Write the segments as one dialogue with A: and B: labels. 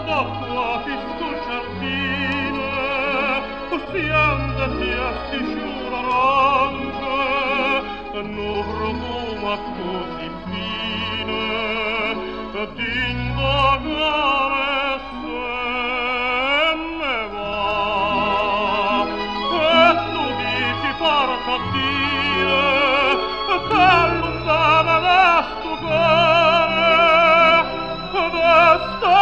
A: d'acqua che sul giardino pianta si sciura arance non profuma così fine d'indagare se me va e tu dici porta a dire che lontana da sto cuore d'esta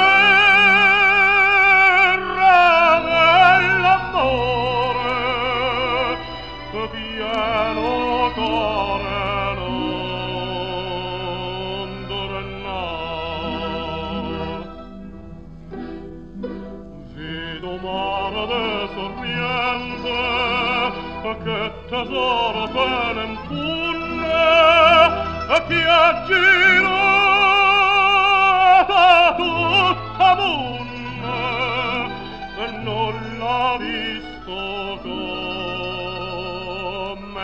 A: terra dell'amore pieno cuore non dorna vedo mare de sorriente che tesoro te ne impunne che aggirata tutta munne e non l'ha visto come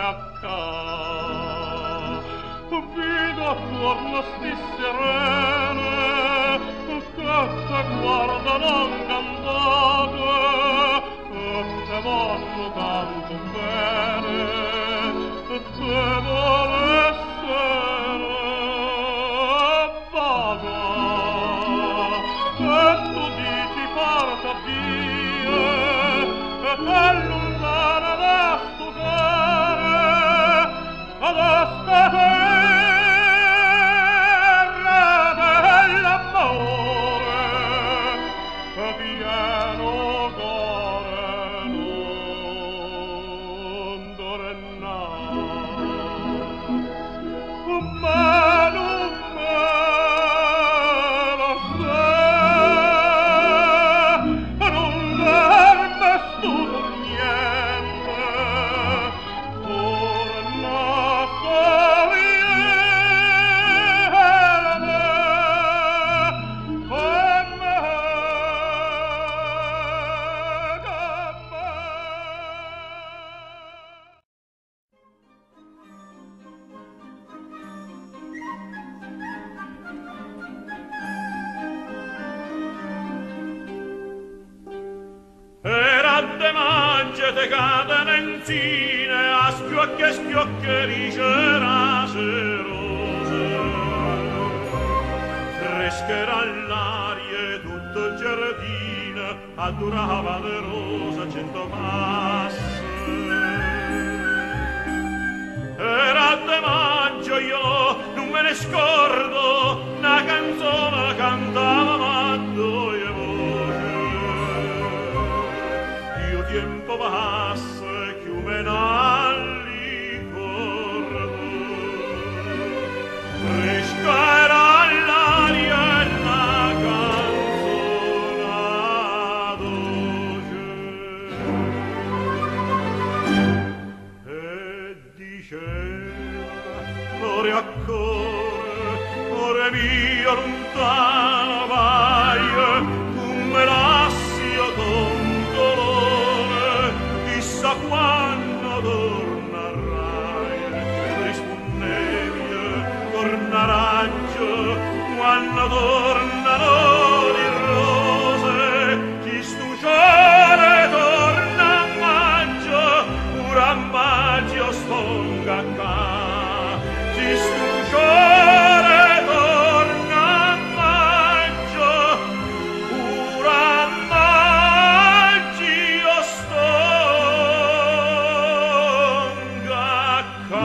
A: accade vedo attorno sti serene che te guardano incantate e te vanno tanto bene e te volessero vaga e tu dici porta a Dio e te lontana da sto cuore ad esta terra dell'amore pieno cuore non dorna ma non me lo sai non dorme stu niente torna era de mangie te cadene enzine a schiocche ricera serose frescherà l'aria tutto il giardino adorava le rose 100 passe era de maggio io non me ne scordo una canzone cantava matto e tempo passa che umenalli cordo fresca era l'aria e la canzone dolce e diceva cuore a cuore mio lontano vai tu me lasci io con dolore chissà quando tornerai rispondevi torneranno quando tornano le rose chi stuciare torna a maggio pure a maggio stonga qua chi stuciare torna a maggio pure a maggio stonga qua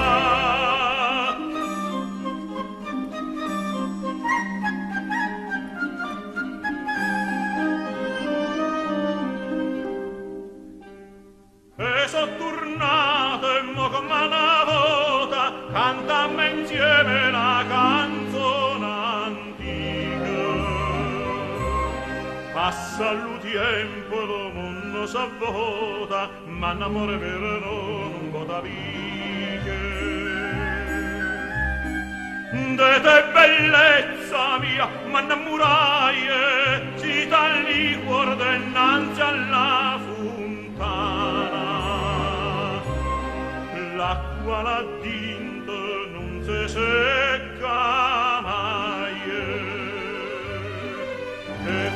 A: e so tornato e mo come una volta cantammo insieme la canzone antica passa il tempo lo mondo s'avvota ma l'amore vero non vota vige de te bellezza mia ma innamorai si talli cuore innanzi alla fontana l'acqua là dinto non si secca mai e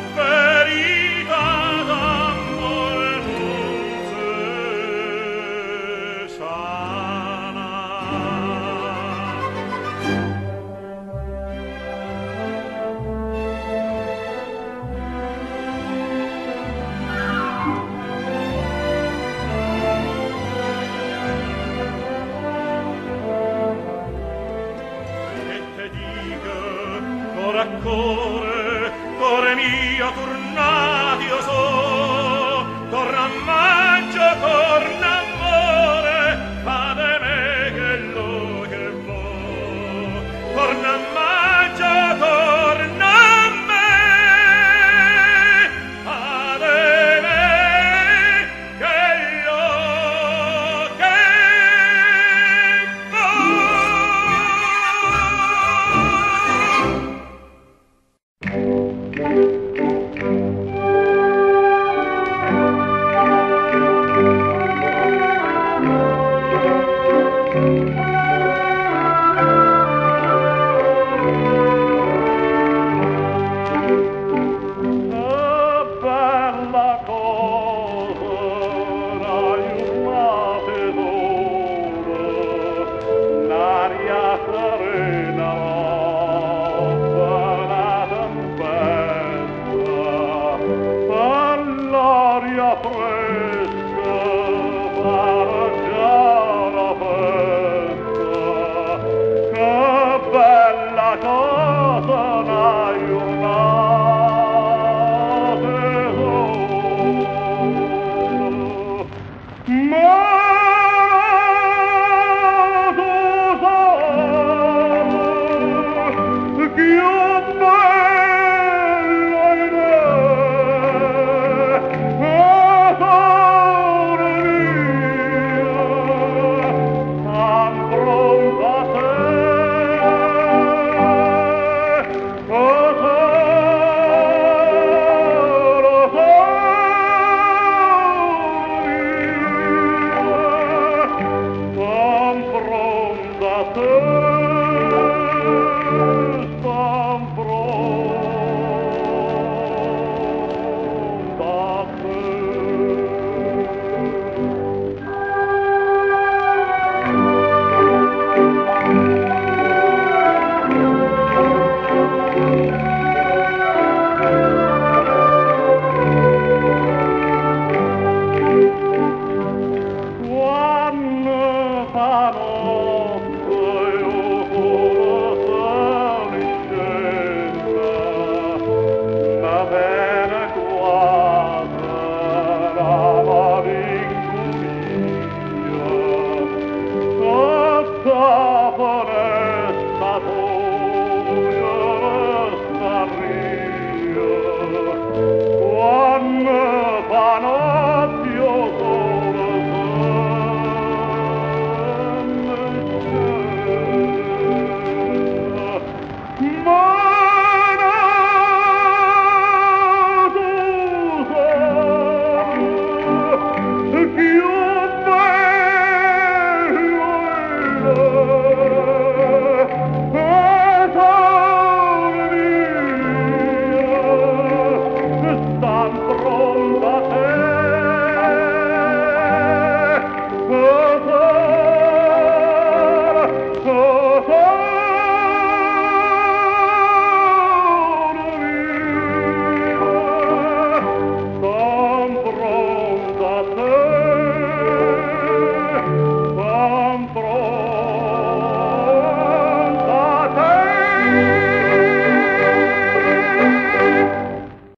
A: ora core, core mio tornati io so, torna a maggio, torna amore, fate me che lo che vo, torna a maggio, torna a me, fate me che lo che
B: Te